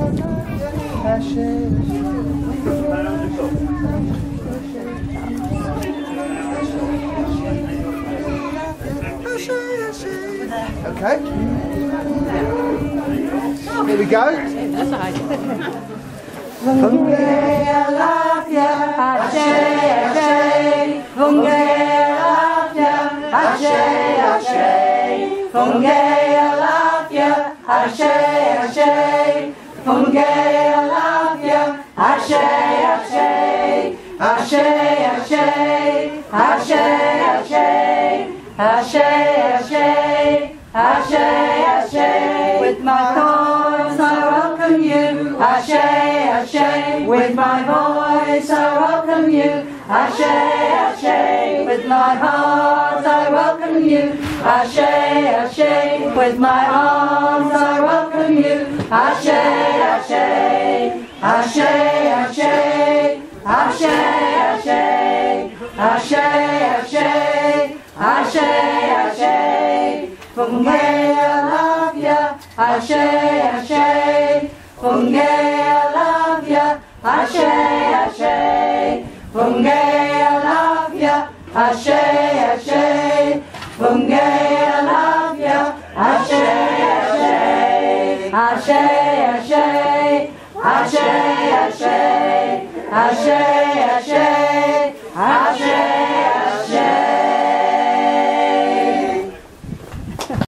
Okay. Here we go. With my voice I welcome you, Ashe, Ashe. With my voice I welcome you, Ashe, Ashe. With my heart I welcome you, Ashe, Ashe. With my arms I welcome you, Ashe, Ashe. Ashe, Ashe. Ashe, Ashe. Ashe, Ashe. Ashe, Ashe. From where I love ya, Ashe, Ashe. From where I love ya, Ashe, Ashe. From where I love ya, Ashe, Ashe. From where I love ya, Ashe, Ashe. Ashe, Ashe. Ashe, Ashe. Ashe, Ashe. Ashe.